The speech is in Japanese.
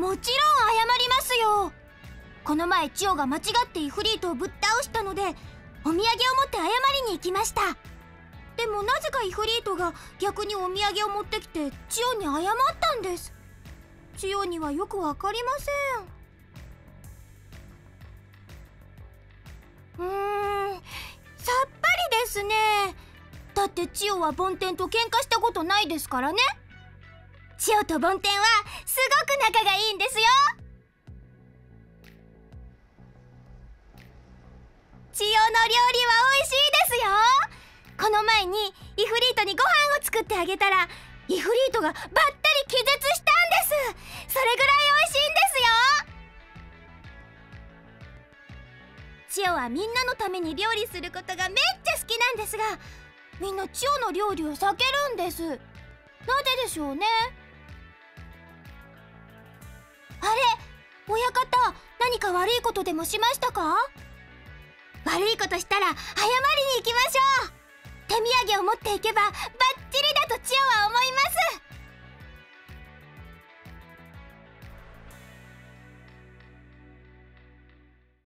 もちろん謝りますよ。この前千代が間違ってイフリートをぶっ倒したので、お土産を持って謝りに行きました。でもなぜかイフリートが逆にお土産を持ってきて千代に謝ったんです。千代にはよくわかりません。さっぱりですね。だって千代は梵天と喧嘩したことないですからね。千代と梵天はすごく仲がいいんですよ。千代の料理は美味しいですよ。この前にイフリートにご飯を作ってあげたら、イフリートがばったり気絶したんです。それぐらい美味しいんですよ。千代はみんなのために料理することがめっちゃ好きなんですが、みんな千代の料理を避けるんです。なぜでしょうね。あれ、親方、何か悪いことでもしましたか？悪いことしたら謝りに行きましょう。手土産を持っていけばバッチリだと千代は思います。